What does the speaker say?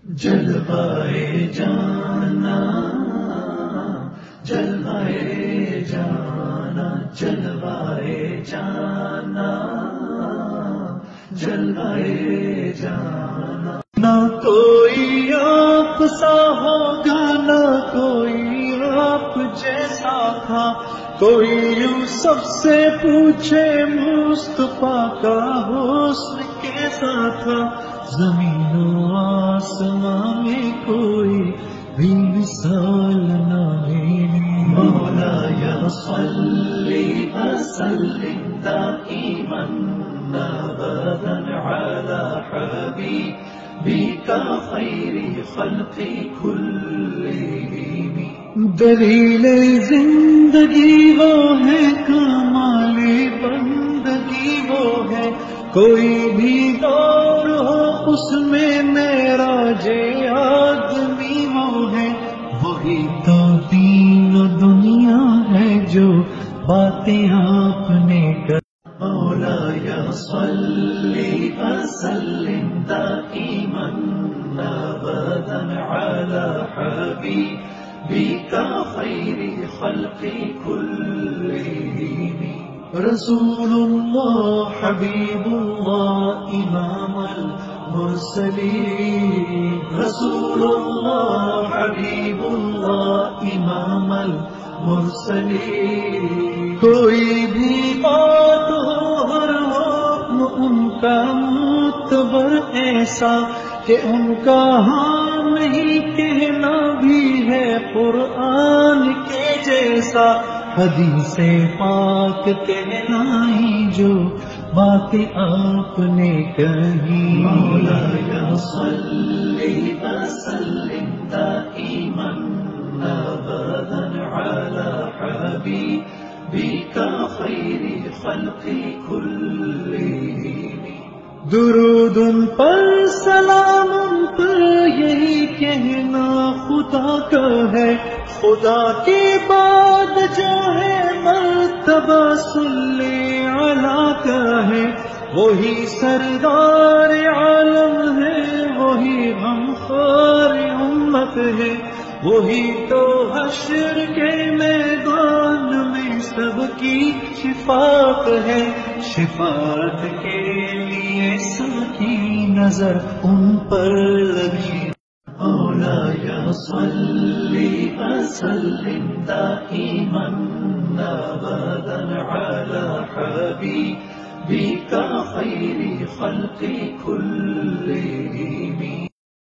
جلوائے جانا جلوائے جانا جلوائے جانا جلوائے جانا، نہ کوئی آپ سا ہوگا نہ کوئی آپ جیسا تھا، کوئی یوں سب سے پوچھے مصطفیٰ کا حسن کیسا تھا، زمین و آسمان میں کوئی بھی مثال نہ میری، مولا صلی وسلم دائما ابدا علی حبیبک خیر خلق کلہم، دلیل زندگی وہ ہے، کمال بندگی وہ ہے، کوئی بھی دور ہو اس میں معراج آدمی وہ ہے، وہی تو دین و دنیا ہے جو باتیں آپ نے کر، مولا صلی وسلم دائما ابدا علی حبیبک خیر خلق کلہم، رسول اللہ حبیب اللہ امام المرسلین، رسول اللہ حبیب اللہ امام المرسلین، کوئی بھی بات ہو ہر حکم ان کا معتبر ایسا کہ ان کا ہاں نہیں کہنا بھی ہے قرآن کے جیسا، حدیث پاک کہلائی جو باتیں آپ نے کہی، مولا صلی وسلم دائما ابدا علی حبیبک خیر خلق کلہم، درود ان پر سلام ان پر یہی کہنا خدا کا ہے، خدا کے بعد جو ہے مرتبہ صلی علی کا ہے، وہی سردار عالم ہے، وہی غمخوار امت ہے، وہی تو حشر کے میدان میں سب کی شفاعت ہے، شفاعت کے لیے سب کی نظر ان پر لگی، مولا صلی وسلم دائما ابدا علی حبیبک خیر خلق کلہم۔